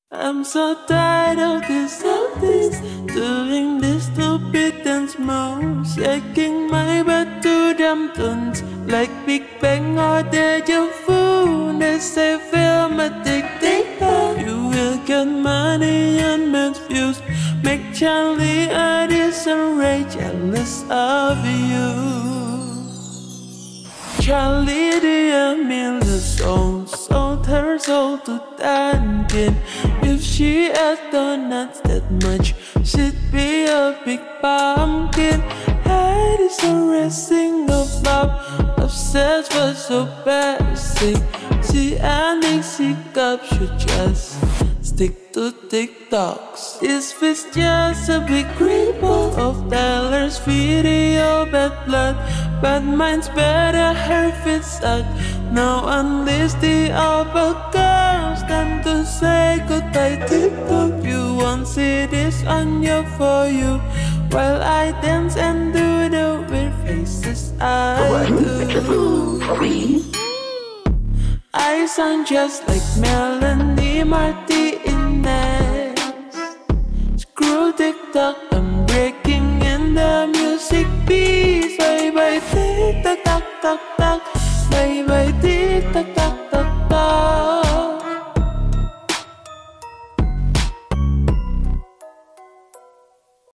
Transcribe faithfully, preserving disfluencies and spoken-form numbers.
I'm so tired of this, of this, doing this stupid dance moves, shaking my butt to them tunes like Big Bang or Deja Vu. They say film addicted, you will get money and men's views, make Charlie, Addison, Ray jealous of you. Charlie the soul sold her soul to Duncan. If she had donuts that much, she'd be a big pumpkin. Addison racing of love, obsessed was so basic. She and Dixie cup should just stick to TikToks. This was just a big ripple of Tyler's video, bad blood, but mine's better, her feet suck. Now unleash the other girls, time to say goodbye TikTok. You won't see this on your For You, while I dance and do the weird faces I do. I sound just like Melanie Martinez. Screw TikTok, I'm breaking in the music beats. Bye bye TikTok, talk, talk.